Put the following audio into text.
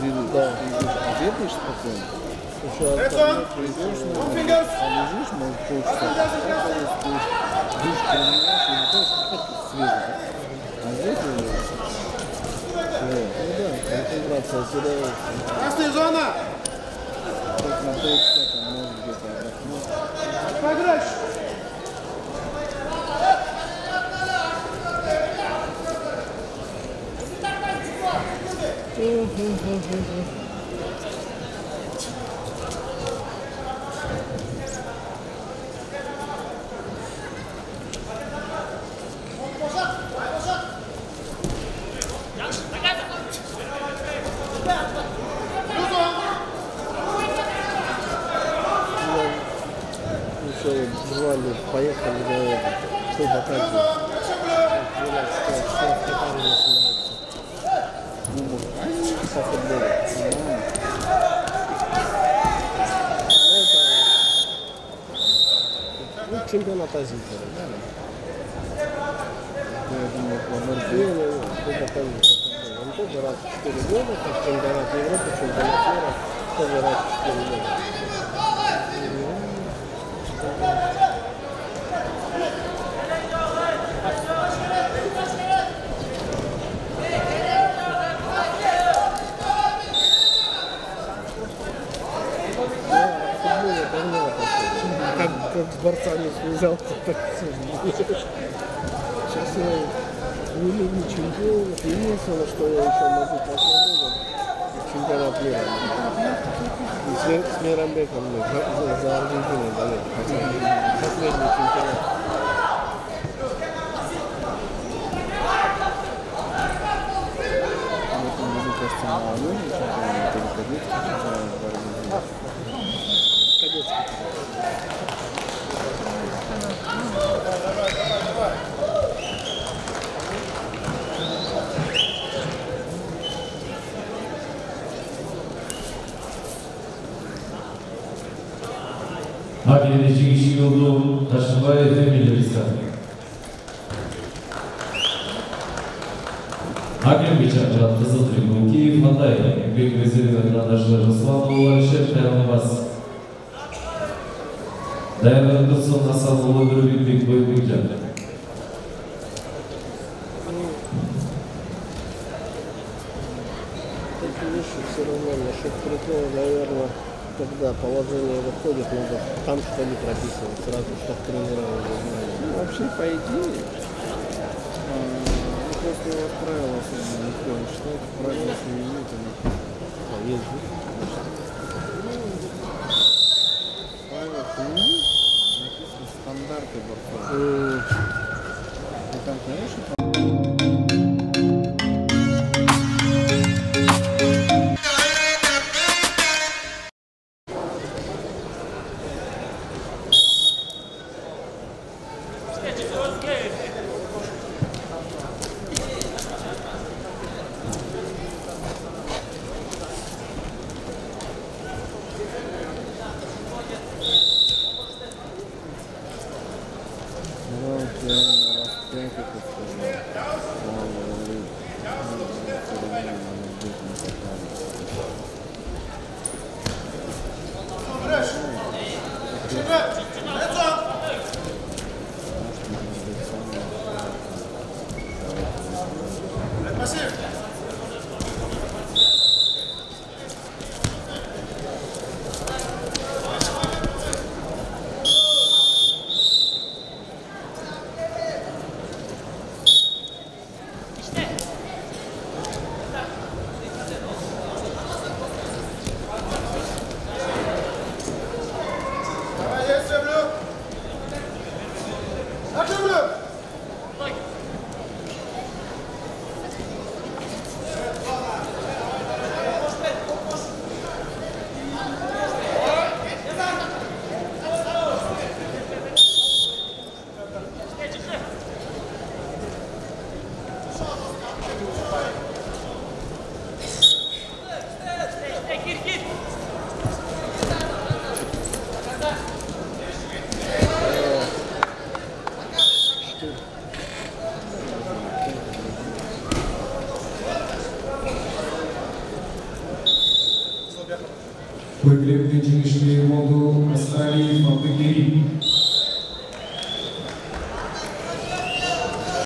Да. Обедаешь спокойно? Еще придешь, лежишь, может, полчаса, душ принимаешь, и не то, что свежий. А здесь ну да, концентрация теряется. Красная зона! Только на полчаса там может где-то отдохнуть. Поиграешь! Еще звали, поехали до этого. Кто показывает? 12 часов начинается. По футболу. Ну, чемпионат Азии, да? Я думаю, кто показывает по футболу. Он тоже раз в 4 года, как чемпионат Европы, чемпионат мира, тоже раз в 4 года. Как с борцами связался, так все. Сейчас я не чемпион, единственное, что я еще могу посмотреть, чемпионат мира. И с Мейрамбеком мы за Аргентину болели. Последний чемпионат. В этом году, кажется, молодежный чемпионат или кадетский чемпионат в Аргентине. Кадетский. Hakemleşik işi yolu Taşınbay Efemilirisa. Hakem geçen Kızıl Tribun Kiev Hatay. Büyük Veziri vatandaşları Ruslanoğlu Şef Dayanamaz. Dayanamaz'ın Hasanoğlu Bürübük Boyunca. Эти вещи все равно насчет прикола, наверное, когда положение выходит, надо там что не прописывать сразу, чтобы тренера уже знали. Ну, вообще, по идее, просто у вас правила особенно никто не читает, правила семьи, там Есть же. правила семьи написаны стандарты борцов. И там, конечно, Выиграли в Пенчинишвили моду Астралии Фабрикери.